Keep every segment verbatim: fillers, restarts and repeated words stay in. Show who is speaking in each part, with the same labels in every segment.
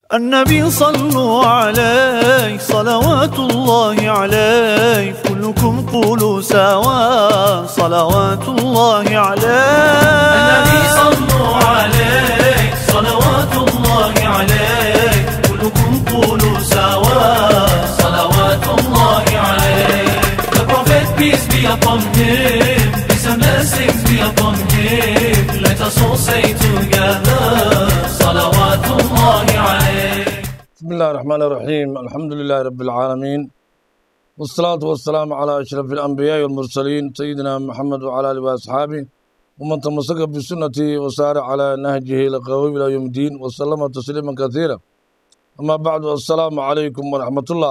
Speaker 1: النبي صلوا عليه صلوات الله عليه كلكم قولوا سوا صلوات الله عليه.
Speaker 2: النبي صلوا عليه صلوات الله عليه كلكم قولوا سوا صلوات الله عليه. The Prophet, peace be upon him, peace and blessings be upon him. Let us all say together صلوات الله عليه.
Speaker 3: بسم الله الرحمن الرحيم. الحمد لله رب العالمين، والصلاة والسلام على أشرف الأنبياء والمرسلين سيدنا محمد وعلى آله وأصحابه ومن تمسك بسنته وسار على نهجه لقوي إلى يوم الدين وسلم تسليما كثيرا. أما بعد، السلام عليكم ورحمة الله.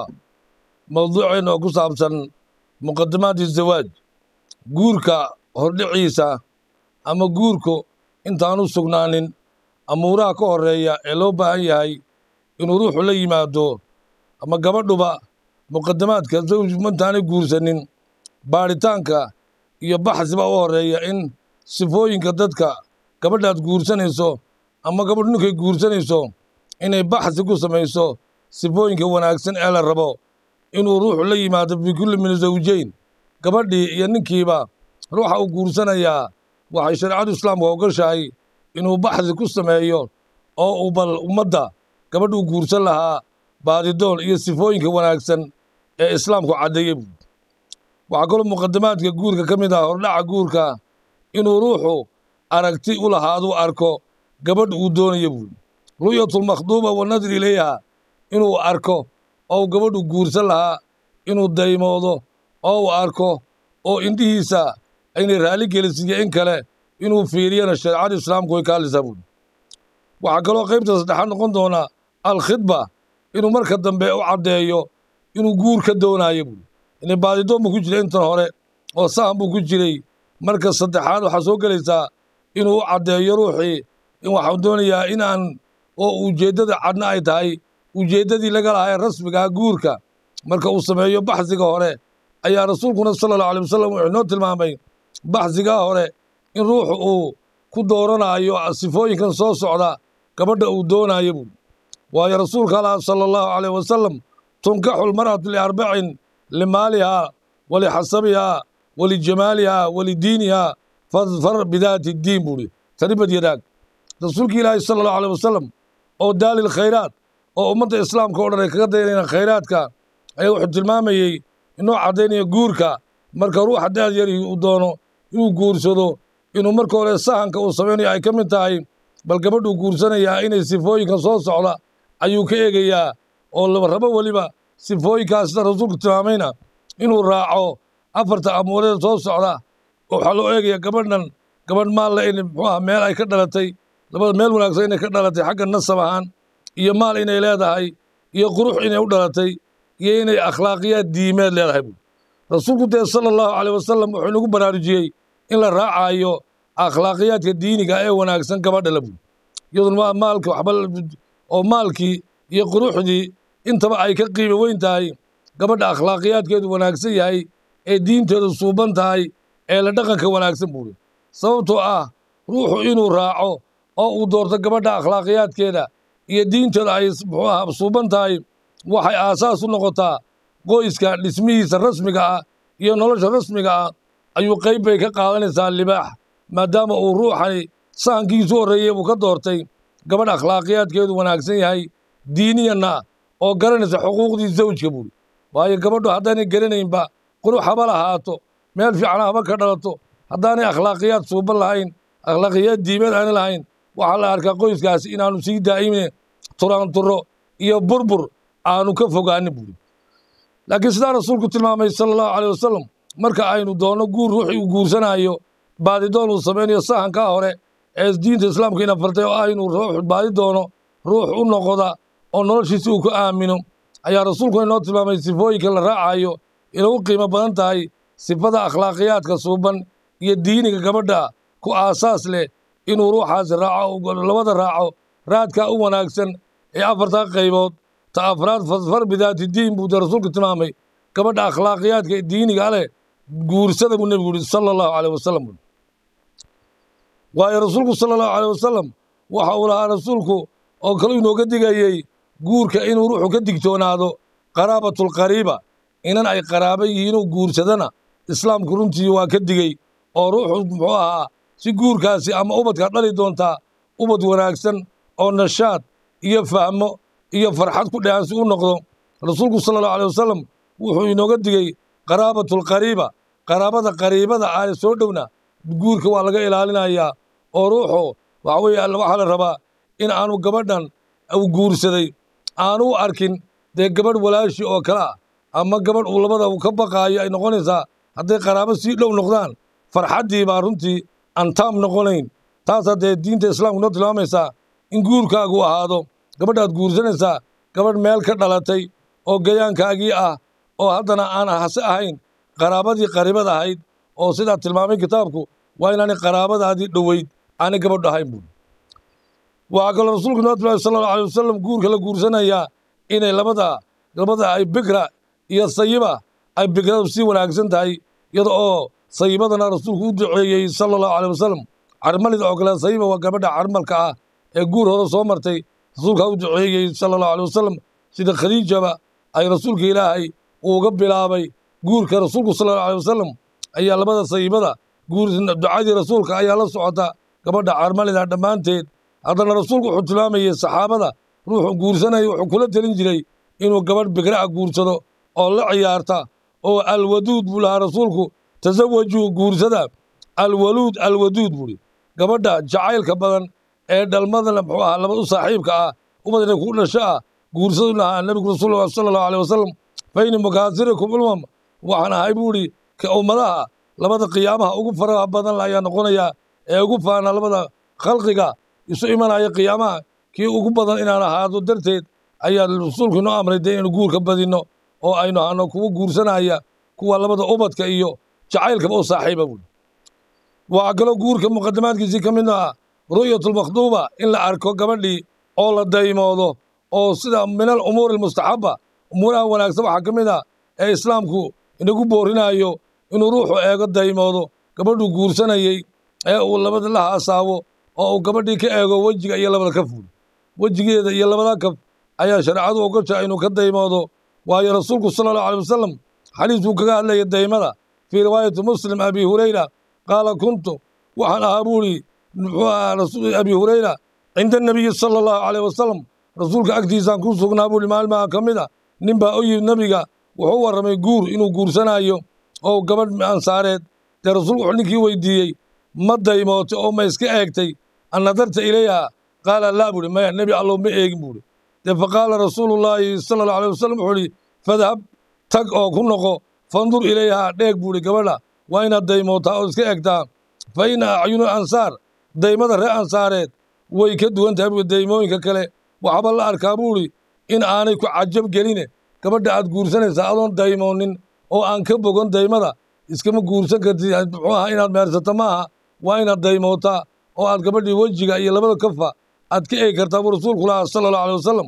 Speaker 3: موضوعنا وكسابسا مقدمات الزواج. جوركا هرد عيسى أما جوركو إنتانو سجنانين أمورا كوريا إلوبا هاي inuu ruuxu la yimaado ama gabadhuba muqadamaadka zawj mantaanay guursanin baaritaanka iyo baxsiba u horeeya in sifooyinka dadka gabadhaad guursanayso ama gabadh ninkay guursanayso inay baxsi ku samayso sifooyinka wanaagsan ee la rabo inuu ruuxu la yimaado bikulli min zawjayn. gabadhii iyo ninkiiba ruuxa uu guursanayaa waxay shareecadu islaamka ogashahay inuu baxsi ku sameeyo oo uu bal ummadda gabadhuu guursan lahaa baadidoon iyo sifooyinka wanaagsan ee islaamku caddeeyey. waxaa kaloo muqadamaadka guurka ka mid ah hordhaca guurka inuu ruuxu aragti u lahaaduu arko gabadh uu doonayo buuri. ru'yatulmakhduuba wanadri ilayha inuu arko oo gabadhu guursan lahaa inuu daymoodo oo uu arko oo indhihiisa aynay raalli gelisiiyo in kale inuu fiiriyana shareecada islaamku way kaalisaa buuri. waxaa kaloo qaybta saddexaad noqon doonaa alkhidba inuu marka dambe u caddeeyo inuu guur ka doonayo buuri. inay baadidoon buu ku jiray intan hore oo sahan buu ku jiray. marka saddexaad waxaa soo gelaysaa inuu u caddeeyo ruuxii in waxau doonayaa inaan oo ujeeddada cadna ay tahay ujeeddadii laga lahaa rasmigaha guurka. marka uu sameeyo baxsiga hore ayaa rasuulkuna sala allahu alay wasalam wuxuu inoo tilmaamay baxsigaa hore in ruuxu uu ku dooranayo sifooyinkan soo socda gabadha uu doonayo buuri. waayo rasuulka allah sala allahu calayh wasalam tunkaxu lmar'atu liarbacin limaalihaa walixasabihaa walijamaalihaa walidiinihaa fadfar bidaati ddiin buuri. taribad yadaag rasuulka ilaahi sala allahu alay wasalam oo daalil khayraad oo ummadda islaamka o dhan ay kaga dayanayaan khayraadka ayaa wuxuu tilmaamayey inoo caddaynaya guurka marka ruuxa daad yari uu doono inuu guursado inuu marka hore sahanka uu samaynayo ay ka mid tahay bal gabadhuu guursanayaa inay sifooyinka soo socda ayuu ka eegayaa oo laba rabo weliba sifooyinkaas sida rasuulku tilmaamayna inuu raaco afarta amuureed soo socda. waxaa loo eegayaa gabadhan gabadh maal le in muxuu ah meel ay ka dhalatay labada meel wanaagsan inay ka dhalatay xagga nasab ahaan iyo maal inay leedahay iyo qurux inay u dhalatay iyo inay akhlaaqiyaad diimeed leedahay buuri. rasuulku dee sala allahu calayh wasalam wuxuu inagu baraarujiyey in la raacayo akhlaaqiyaadka diiniga ee wanaagsan gabadha la buuri. iyaduna maalka waxba oo maalkii iyo quruxdii intaba ay ka qiimo weyn tahay gabadha akhlaaqiyaadkeedu wanaagsan yahay ee diinteedu suuban tahay ee la dhaqanka wanaagsan buuri. sababtoo ah ruuxu inuu raaco oo uu doorto gabadha akhlaaqiyaadkeeda iyo diinteeda ay muxuu ah suuban tahay waxay aasaas u noqotaa qoyska dhismihiisa rasmiga ah iyo nolosha rasmiga ah ayuu qayb bay ka qaadanaysaa libaax maadaama uu ruuxani sahankiisu horreeyey buu ka doortay gabadh akhlaaqiyaadkeedu wanaagsan yahay diiniyanna oo garanaysa xuquuqdii zawjka buuri. waayo gabadhu haddaanay garanaynba qurux haba lahaato meel fiican haba ka dhalato haddaanay akhlaaqiyaad suuban lahayn akhlaaqiyaad diimeed aana lahayn waxaa la arkaa qoyskaasi inaanu sii daa'imine turaanturo iyo burbur aanu ka fogaanin buuri. laakiin sidaa rasuulku tilmaamay sala allahu calayh wasalam marka aynu doonno guur ruuxii uu guursanayo baadidoon uu samaynayo sahankaa hore ee diinta islaamka ina fartay oo ah inuu ruux baadi doono ruux u noqoda oo noloshiisi uu ku aamino ayaa rasuulku inoo tilmaamay sifooyinka la raacayo inay u qiimo badan tahay sifada akhlaaqiyaadka suuban iyo diiniga gabadha ku aasaas leh inuu ruuxaasi raaco labada raaco raadkaa u wanaagsan ee afartaa qaybood ta afraad fadfar bidaati diin buu dee rasuulku tilmaamay gabadha akhlaaqiyaadka diiniga leh guursada buu nebigu yihi sala allahu calayh wasalam. waayo rasuulku sala allahu calayh wasalam waxa uu lahaa rasuulku oo kale inooga digayey guurka inuu ruuxu ka digtoonaado qaraabatul qariiba inan ay qaraaba yihiin oo guursadana islaamku runtii waa ka digey oo ruuxu muxuu ahaa si guurkaasi ama ubadka dhali doontaa ubad wanaagsan oo nashaad iyo fahmo iyo farxad ku dheehan si u noqdo rasuulku sala allahu alayh wasalam wuxuu inooga digey qaraabatul qariiba qaraabada qariibada aan soo dhowna guurka waa laga ilaalinayaa oo ruuxu waxa weeye waxaa la rabaa in aanu gabadhan uu guursaday aanu u arkin dee gabadh walaashi oo kale ah ama gabadh uu labada ka baqaayo ay noqonaysaa hadday qaraabo sii dhow noqdaan farxaddii baa runtii aan taam noqonayn taas haddee diinta islaamku noo tilmaamaysaa in guurkaagu ahaado gabadhaad guursanaysaa gabadh meel ka dhalatay oo gayaankaagii ah oo haddana aan hase ahayn qaraabadii qariibada ahayd oo sidaa tilmaamay kitaabku waa inaanay qaraabadaadii dhoweyd aanay gabadhu ahayn buuri waxaa kaloo rasuulku noo tilmaamay sala allahu alayh wasalam guurka la guursanayaa inay labada labada ay bikra iyo sayiba ay bikradu sii wanaagsan tahay iyada oo sayibadana rasuulku u duceeyey sala allahu alayh wasalam carmalida oo kale sayiba waa gabadha carmalka ah ee guur hore soo martay rasuulkaa u duceeyey sala allahu alayh wasalam sida khadiijaba ay rasuulka ilaahay uuga bilaabay guurka rasuulku sala allahu alayh wasalam ayaa labada sayibada guur ducadii rasuulka ayaa la socota gabadha carmalida dhammaanteed haddana rasuulku wuxuu tilmaamayey saxaabada ruuxu guursanaya wuxuu kula telin jiray inuu gabadh bikra'a guursado oo la ciyaarta oo alwaduud buu lahaa rasuulku tasawajuu guursada alwaluud alwaduud buuri gabadha jacaylka badan ee dhalmadana muxuu ahaa laba u saaxiibka ah ubadna ku dhasho ah guursadu lahaa nebigu rasuulullah sala allahu alayh wasalam fayni mukaasirikum ulmam waxaan ahay buuri ka ummadaha labada qiyaamaha ugu faraha badan ayaa noqonaya ee ugu faana labada khalqiga isu imanaya qiyaamaha kii ugu badan inaan ahaado darteed ayaa rasuulku inoo amray dee inaynu guurka badinno oo aynu ahno kuwa guursanaya kuwa labada ubadka iyo jacaylkaba u saaxiiba buuri waxaa kaloo guurka muqadamaadkiisii ka mid ah ru'yatulmakhduuba in la arko gabadhii oo la daymoodo oo sida min al umuuri almustaxaba umuuraha wanaagsan waxaa ka mid ah ee islaamku inagu boorinayo inuu ruuxu eego daymoodo gabadhuu guursanayey ee uu labada la haasaabo oo uu gabadhii ka eego wejiga iyo labada kaf buuri wejigeeda iyo labada kaf ayaa shareecadu ogosha inuu ka daymoodo waayo rasuulku sala allahu alay wasalam xadiis buu kaga hadlayay daymada fii riwaayati muslim abi hurayra qaala kuntu waxaan ahaa buuri muxuu ahaa rasuul abi hurayra cinda anabiyi sala allahu alayh wasalam rasuulka agtiisaan ku sugnaa buuri maalmaha ka mid a nin baa u yimid nebiga wuxuu warramay guur inuu guursanayo oo gabadh ansaareed dee rasuulku wuxuu ninkii weydiiyey ma daymootay oo ma iska eegtay an nadarta ilayha qaala laa buuri maya nebi allow ma eegin buuri dee faqaala rasuulullaahi sala allahu alayh wasalam wuxuu ihi fadhab tag oo ku noqo fandur ilayhaa dheeg buuri gabadha waa inaad daymootaa oo iska egtaa fa ina acyunu ansaar daymada reer ansaareed way ka duwan tahay buuri daymooyinka kale waxba la arkaa buuri in aanay ku cajab geline gabadha aad guursanaysaa adoon daymoonin oo aan ka bogon daymada iskama guursan kartid muxuu ahaa inaad meersato maaha waa inaad daymootaa oo aad gabadhii wejiga iyo labada kafa aad ka eegi kartaa buu rasuulku lahaa sala allahu alay wasalam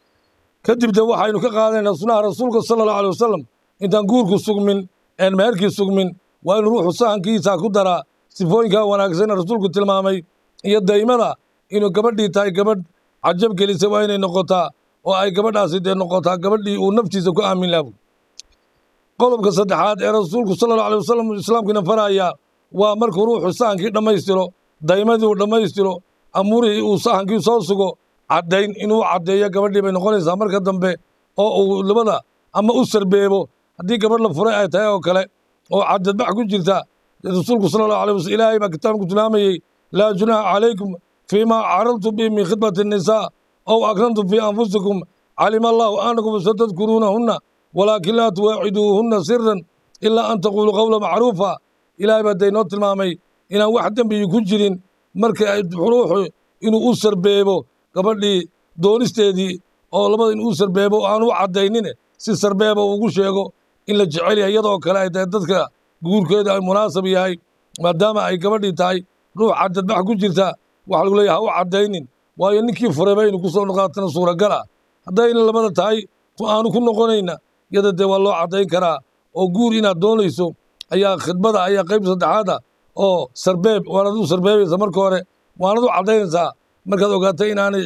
Speaker 3: kadib de waxaynu ka qaadanaynaa sunaha rasuulka sala allahu alay wasalam intaan guurku sugmin een meherkii sugmin waa inuu ruuxu sahankiisa ku daraa sifooyinkaa wanaagsan rasuulku tilmaamay iyo daymada inuu gabadhii tahay gabadh cajab gelisay waa inay noqotaa oo ay gabadhaasi dee noqotaa gabadhii uu naftiisa ku aamin laha qodobka saddexaad ee rasuulku sala allahu alay wasalam islaamkiina farayaa waa markuu ruuxu sahankii dhammaystiro daymadii uu dhammaystiro amuurihii uu sahankii soo sugo caddayn inuu caddeeyo gabadhii bay noqonaysaa marka dambe oo uu labada ama u sarbeebo haddii gabadh la furay ay tahay oo kale oo cadadbax ku jirta rasuulku sala allahu alay wasallam ilaahay baa kitaabku tilmaamayey laa junaaha calaykum fiimaa caradtum bihi min khidmati annisaa ow akrantum fii anfusikum calima allahu annakum satadkuruunahunna walaakin laa tuwaaciduuhunna siran ilaa an taquuluu qowla macruufa ilaahay baa daynoo tilmaamay inaan wax dembiyi ku jirin marka ruuxu inuu u sarbeebo gabadhii doonisteedii oo labada in uu sarbeebo aan u caddaynine si sarbeeba ugu sheego in la jecel yahay iyadoo kale ay tahay dadka guurkeeda ay munaasab yahay maadaama ay gabadhii tahay ruux cadadbax ku jirta waxa lagu leeyahay ha u caddaynin waayo ninkii furayba inu ku soo noqaatana suuragal ah haddayna labada tahay tu aanu ku noqonayna iyada dee waa loo caddayn karaa oo guur inaad doonayso ayaa khidmada ayaa qayb saddexaada oo sarbeeb waanad u sarbeebaysa marka hore waanad u caddaynaysaa markaad ogaatay inaanay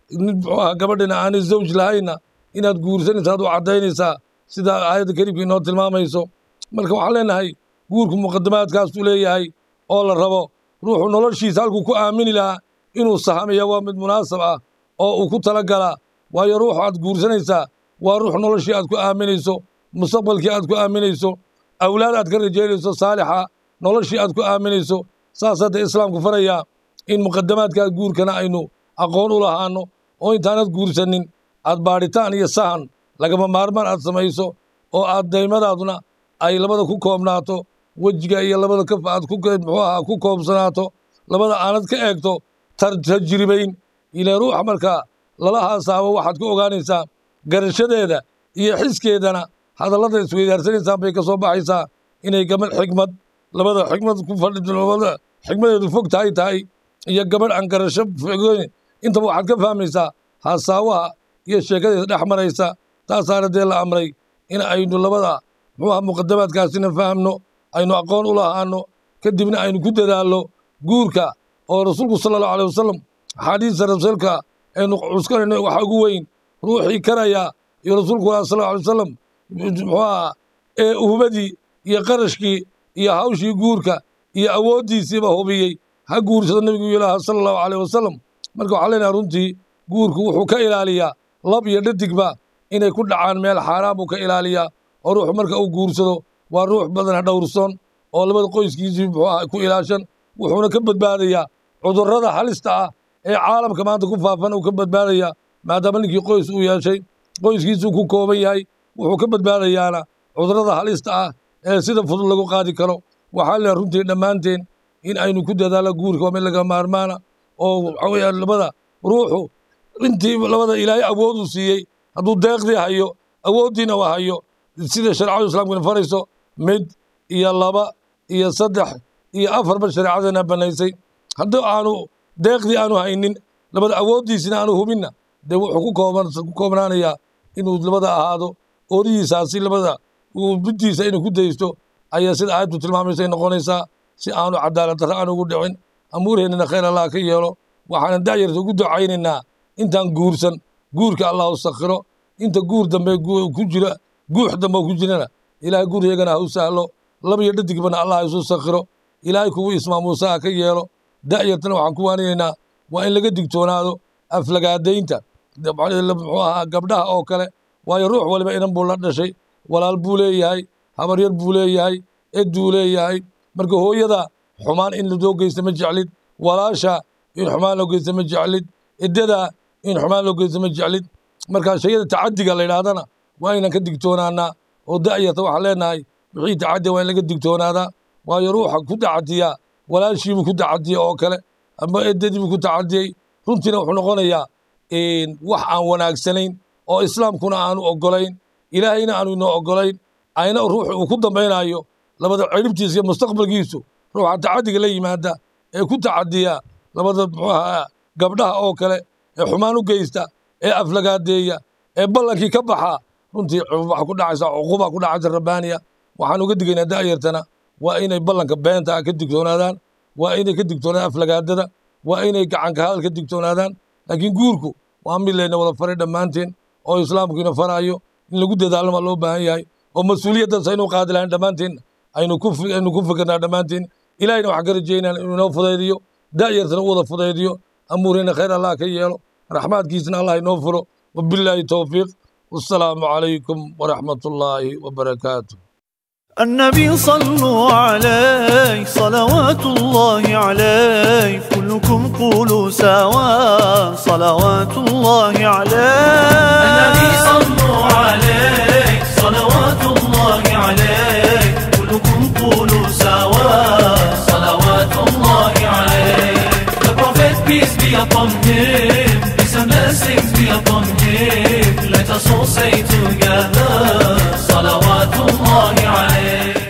Speaker 3: gabadhina aanay zawj lahayna inaad guursanaysaad u caddaynaysaa sida aayadda kariimka inoo tilmaamayso marka waxaan leenahay guurku muqadamaadkaasuu leeyahay oo la rabo ruuxu noloshiisa halkuu ku aamini lahaa inuu sahamaya waa mid munaasab ah oo uu ku talagalaa waayo ruuxu aad guursanaysaa waa ruux noloshii aad ku aaminayso mustaqbalkii aad ku aaminayso awlaad aad ka rajaynayso saalixa noloshii aad ku aaminayso saas hadda islaamku farayaa in muqadamaadkaa guurkana aynu aqoon u lahaano oo intaanad guursanin aad baadhitaan iyo sahan lagama maarmaan aad samayso oo aad daymadaaduna ay labada ku koobnaato wejiga iyo labada kaf aad muxuu ahaa ku koobsanaato labada aanad ka eegto tajribayn ilaa ruuxa markaa lala haasaabo waxaad ku ogaanaysaa garashadeeda iyo xiskeedana hadallada isweydaarsanaysaa bay ka soo baxaysaa inay gabadh xigmad labada xigmad ku fadhi labada xigmadeedu fog tahay tahay iyo gabadh aan garasho fogeyn intaba waxaad ka fahmaysaa haasaawaha iyo sheekadeeda dhex maraysa taasaana dee la amray in aynu labada muxuuha muqadamaadkaasina fahamno aynu aqoon u lahaano kadibna aynu ku dadaallo guurka oo rasuulku sala allahu alayh wasalam axaadiista rasuulka aynu cuskanayno waxa ugu weyn ruuxii karaya iyo rasuulku sala allahu alay wasalam muxuuha ee uhbadii iyo qarashkii iyo hawshii guurka iyo awooddiisiiba hubiyey ha guursado nebigu ilaaha sala allahu alayh wasalam marka waxaa leenahay runtii guurku wuxuu ka ilaaliyaa lab iyo dhadigba inay ku dhacaan meel xaaraan buu ka ilaaliyaa oo ruuxu marka uu guursado waa ruux badana dhowrsoon oo labada qoyskiisii muxuu ah ku ilaashan wuxuuna ka badbaadayaa cudurrada halista ah ee caalamka maanta ku faafan uu ka badbaadayaa maadaama ninkii qoys uu yeeshay qoyskiisuu ku kooban yahay wuxuu ka badbaadayaana cudurrada halista ah ee sida fudud lagu qaadi karo waxaa leeyahay runtii dhammaanteen in aynu ku dadaallo guurka waa mid laga maarmaana oo waxaa weeyaan labada ruuxu intii labada ilaahay awood uu siiyey hadduu deeqdii hayo awooddiina waa hayo sida shareecadu islaamkuna farayso mid iyo laba iyo saddex iyo afarba shareecadana bannaysay haddii aanu deeqdii aanu haynin labada awooddiisina aanu hubinna dee wuxuu ku kooban ku koobnaanayaa inuu labada ahaado oorihiisaasi labada uu biddiisa inuu ku daysto ayaa sida aayaddu tilmaamaysa ay noqonaysaa si aanu cadaalad darro aan ugu dhicin amuurheennana khayr allah ka yeelo waxaanan da'yarta ugu ducaynaynaa intaan guursan guurka allah u sakhiro inta guur dambe ku jira guux dambe ku jirana ilaahay guuryeegana ha u sahlo laba iyo dhadigbana allah isu sakhiro ilaahay kuwu ismaamuusa ha ka yeelo da'yartana waxaan ku waaninaynaa waa in laga digtoonaado aflagaadaynta muxuu ahaa gabdhaha oo kale waayo ruux waliba inan buu la dhashay walaal buu leeyahay habaryar buu leeyahay edduu leeyahay marka hooyada xumaan in loo geysta ma jeclid walaasha in xumaan loo geysta ma jeclid eddada in xumaan loo geysta ma jeclid marka shayada tacadiga la yidhaahdana waa inaan ka digtoonaanaa oo da'yarta waxaan leenahay wixii tacadiya waa in laga digtoonaadaa waayo ruuxa ku tacadiyaa walaashiibuu ku tacadiyey oo kale ama eddadiibuu ku tacadiyey runtiina wuxuu noqonayaa wax aan wanaagsanayn oo islaamkuna aanu oggolayn ilaahayna aanu inoo oggolayn ayna ruuxu uu ku dambaynayo labada ciribtiisa iyo mustaqbalkiisu ruuxa tacadiga la yimaada ee ku tacadiya labada muxuu ahaa gabdhaha oo kale ee xumaan u geysta ee aflagaadeeya ee ballankii ka baxa runtii waxa ku dhacaysa cuquba ku dhacaysa rabbaaniya waxaan uga digaynaa da'yartana waa inay ballanka beenta ka digtoonaadaan waa inay ka digtoonaadaan aflagaadada waa inay gacanka hadal ka digtoonaadaan laakiin guurku waa mid layna wada faray dhammaanteen oo islaamkiina farayo in lagu dadaalama loo baahan yahay oo mas-uuliyaddaas aynu qaadi lahayn dhammaanteen aynu ku aynu ku fikirnaa dhammaanteen ilaahayna waxaan ka rajaynaa inuu inoo fudaydiyo da'yartana u wada fudaydiyo amuurina khayr allah ka yeelo raxmaadkiisna allah inoo furo wabilaahi towfiiq wassalaamu calaykum waraxmat ullaahi wabarakaatu
Speaker 1: النبي صلوا عليه صلوات الله عليه كلكم قولوا سوا صلوات الله عليه
Speaker 2: النبي صلوا عليه صلوات الله عليه كلكم قولوا سوا صلوات الله عليه. The Prophet peace be upon him, peace and blessings be upon him. Let us all say together صلوات الله عليه.